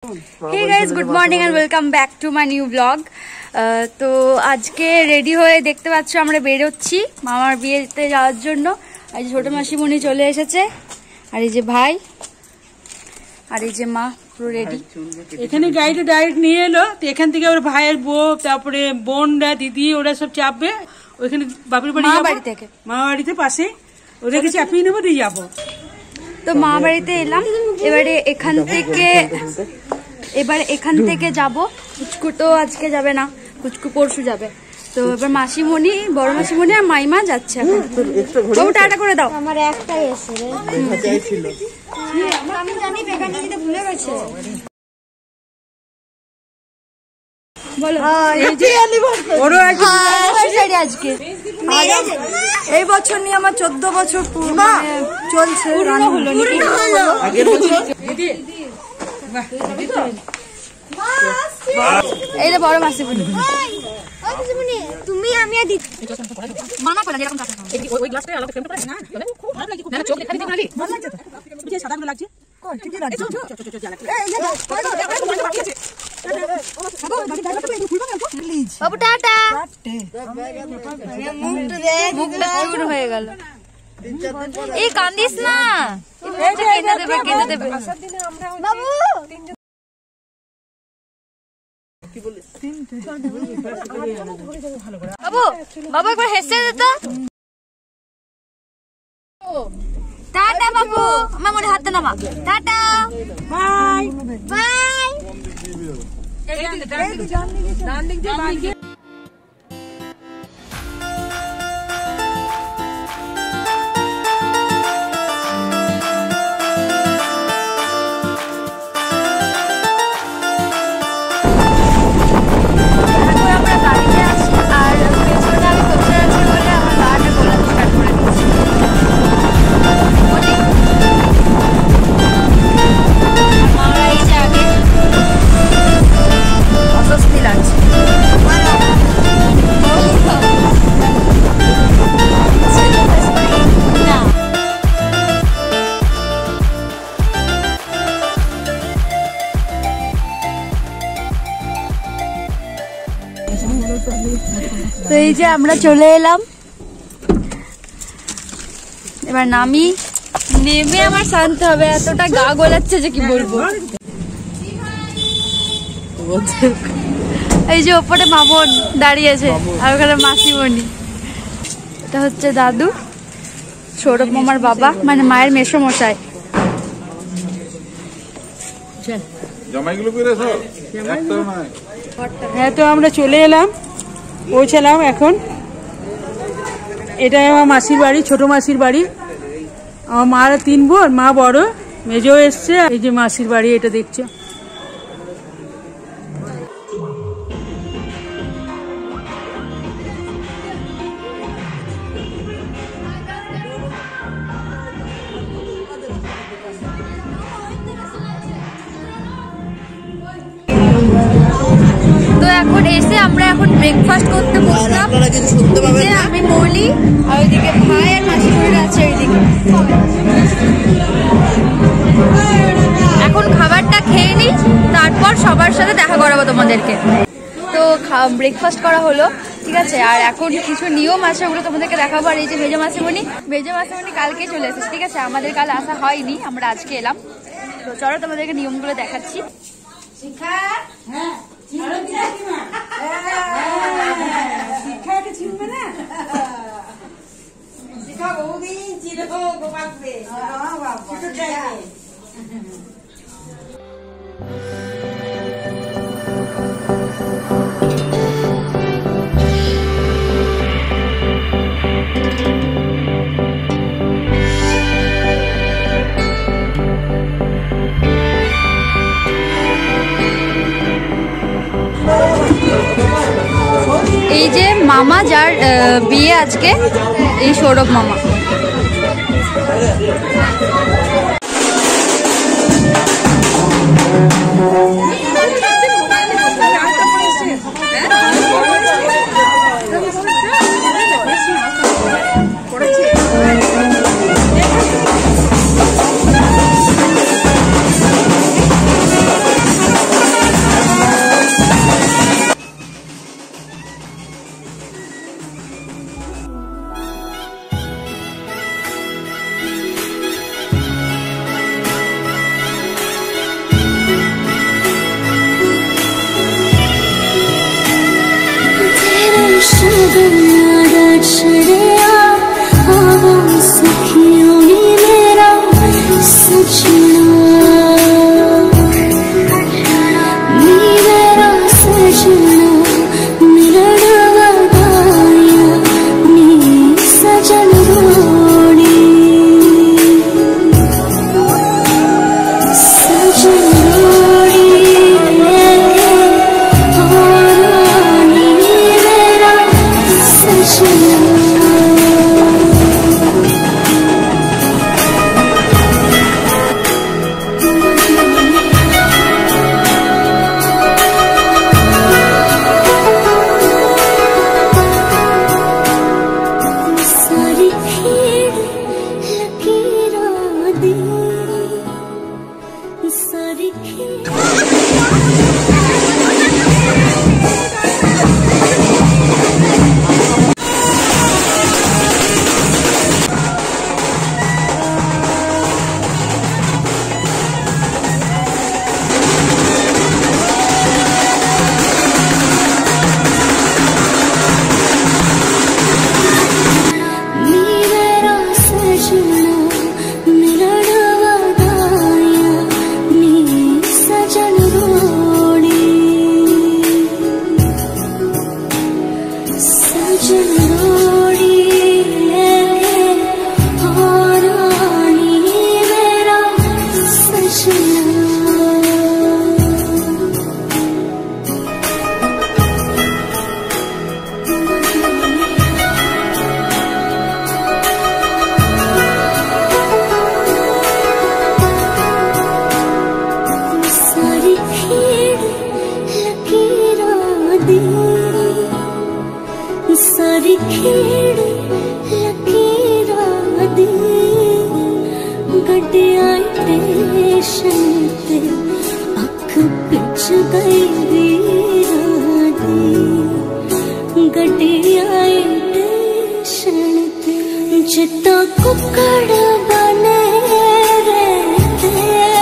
Hey guys, good morning and welcome back to my new vlog. তো আজকে ready হয়ে দেখতে পাচ্ছ আমরা বের হচ্ছি মামার বিয়েতে যাওয়ার জন্য। আর ছোট মাসিমণি চলে এসেছে, আর এই যে ভাই আর এই যে মা পুরো রেডি। এখানে গাড়িটা ডাইরেক্ট নিয়ে এলো, তো এখান থেকে ওর ভাইয়ের বউ, তারপরে বোনরা, দিদি, ওরা সব চাপবে ওইখানে বাপের বাড়ি, বাড়ি থেকে মামা বাড়িতে পাশে, ওদেরকে চাপিয়ে নেবো, দিয়ে যাবো। তো মা বাড়িতে এলাম, এবারে এখান থেকে যাব। কুচকু তো আজকে যাবে না, কুচকু পরশু যাবে। তো এবার মাসিমণি, বড় মাসিমণি আর মাইমা যাচ্ছে এখন। বাবু টাটা করে দাও। আমার একটাই এসে রে, আমি জানি বেকার নিতে ভুলে গেছে। বলো আজকে এই বছর নিয়ে আমার 14 বছর চলছে। এই যে বড় মাসিমণি, তুমি আমি আর দিদি মানা করে এরকম ওই গ্লাসটা আলাদা ফ্রেম করে না, খুব ভালো লাগছে, না চোখ দেখা দিতে পারলি ভালো লাগছে, এই যে সাদা গুলো লাগছে, কোন ঠিক লাগছে, বাবু টাটা। মুখটা চুর হয়ে গেল। এই কান্দিস না, কেঁদে দেবে বাবু। বাবু, বাবু একবার হেসে দে তো। টাটা বাবু, আমার মনে হাত নামা। Tata, bye bye. তো এই যে আমরা চলে এলাম, এবার নেমে আমার শান্ত হবে, এতটা গা গোলাচ্ছে যে কি বলবো। এই যে ওপরে মামন দাঁড়িয়েছে আর ওখানে মাসিমণি, এটা হচ্ছে দাদু, সৌরভ মামার বাবা, মানে মায়ের মেসো মশাই। হ্যাঁ, তো আমরা চলে এলাম, পৌঁছালাম এখন। এটাই আমার মাসির বাড়ি, ছোট মাসির বাড়ি। আমার মারা 3 বোন, মা বড়, মেজো এসছে। এই যে মাসির বাড়ি, এটা দেখছো। তো এখন এসে আমরা এখন ব্রেকফাস্ট করতে বসলাম। আমি মলি, আর ওইদিকে ভাই আর মাসিমণিরা আছে ওইদিকে। এখন খাবারটা খেয়ে নিই, তারপর সবার সাথে দেখা করাবো তোমাদেরকে। তো ব্রেকফাস্ট করা হলো, ঠিক আছে। আর এখন কিছু নিয়ম আছে, ওগুলো তোমাদেরকে দেখাবো। আর এই যে মেজো মাসিমণি কালকে চলে এসেছে, ঠিক আছে। আমাদের কাল আসা হয়নি, আমরা আজকে এলাম। তো চলো তোমাদেরকে নিয়মগুলো দেখাচ্ছি। এই যে মামা, যার বিয়ে আজকে, এই সৌরভ মামা। जितना कुकड़ बने रहते,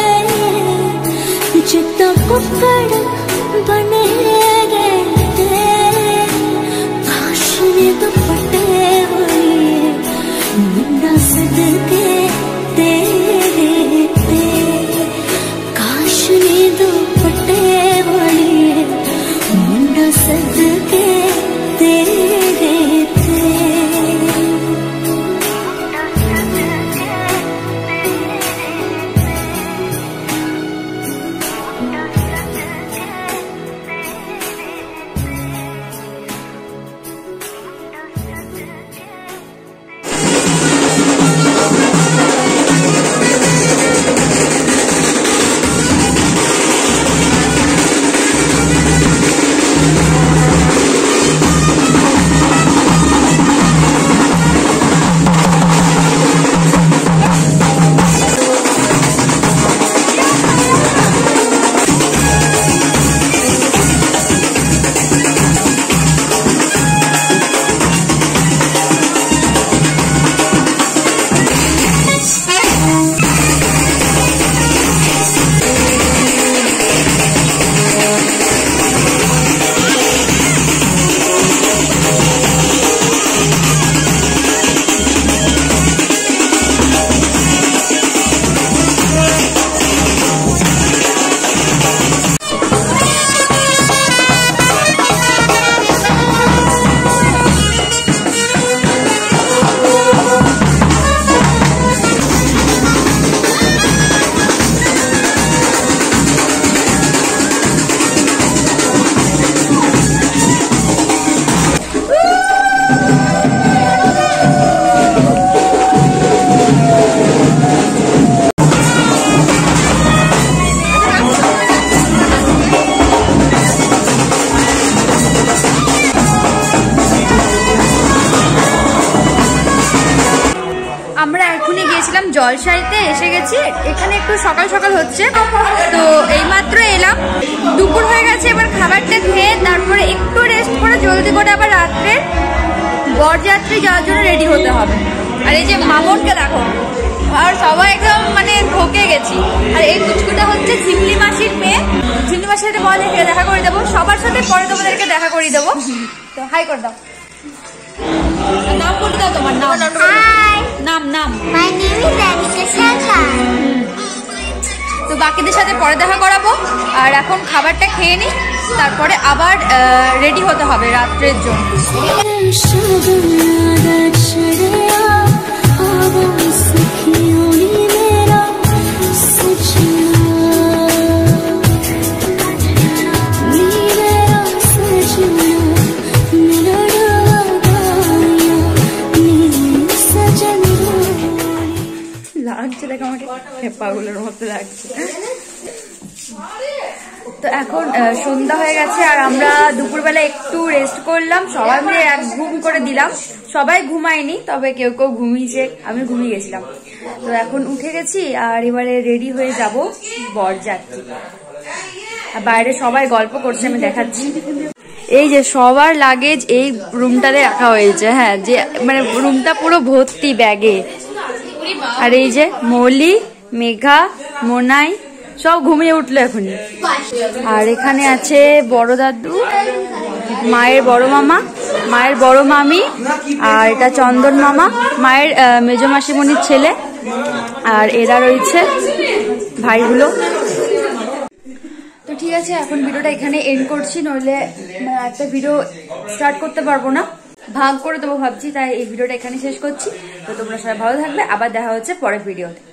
जितना कुकड़ बने रहते, काश ने दुपट्टे हुए मुंडा सदके तेरे ते, काश ने दुपट्टे हुए मुंडा सदके तेरे ते। আমরা এখনই গিয়েছিলাম জলসাইতে, এসে গেছি। এখানে একটু সকাল সকাল হচ্ছে, তো এইমাত্র এলাম, দুপুর হয়ে গেছে। এবার খাবারটা খেয়ে তারপরে একটু রেস্ট করে জলদি করে আবার রাত্রে বরযাত্রী যাওয়ার জন্য রেডি হতে হবে। আর এই যে মামনকে দেখো, আর সবাই একদম মানে ঠকে গেছি। আর এই কুচকুটা হচ্ছে ঝিমলি মাসির মেয়ে। ঝিমলি মাসির সাথে দেখা করে দেবো, সবার সাথে পরে তোমাদেরকে দেখা করিয়ে দেবো। তো হাই করে দাও। নাম বলে দাও তোমার নাম। নাম নাম My name is Anisha Sharma. তো বাকিদের সাথে পরে দেখা করাবো। আর এখন খাবারটা খেয়ে নিই, তারপরে আবার রেডি হতে হবে রাত্রের জন্য। লাগছে দেখো আমাকে পাগলের মতো লাগছে। তো এখন সন্ধ্যা হয়ে গেছে আর আমরা দুপুরবেলা একটু রেস্ট করলাম, সবাই মিলে এক ঘুম করে দিলাম। সবাই ঘুমায়নি, তবে কেউ কেউ ঘুমিয়েছে, আমি ঘুমিয়ে গেছিলাম। তো এখন উঠে গেছি আর এবারে রেডি হয়ে যাব বরযাত্রী। আর বাইরে সবাই গল্প করছে, আমি দেখাচ্ছি। এই যে সবার লাগেজ এই রুমটাতে রাখা হয়েছে, হ্যাঁ, যে মানে রুমটা পুরো ভর্তি ব্যাগে। আর এই যে মৌলি, মেঘা, মোনাই সব ঘুমিয়ে উঠলো এখনই। আর এখানে আছে বড় দাদু, মায়ের বড় মামা, মায়ের বড় মামি, আর এটা চন্দন মামা, মায়ের মেজ মাসিমণির ছেলে। আর এরা রয়েছে ভাইগুলো। তো ঠিক আছে, এখন ভিডিওটা এখানে এন্ড করছি, নইলে একটা ভিডিও স্টার্ট করতে পারবো না, ভাগ করে দেবো ভাবছি। তাই এই ভিডিওটা এখানে শেষ করছি। তো তোমরা সবাই ভালো থাকবে, আবার দেখা হচ্ছে পরের ভিডিওতে।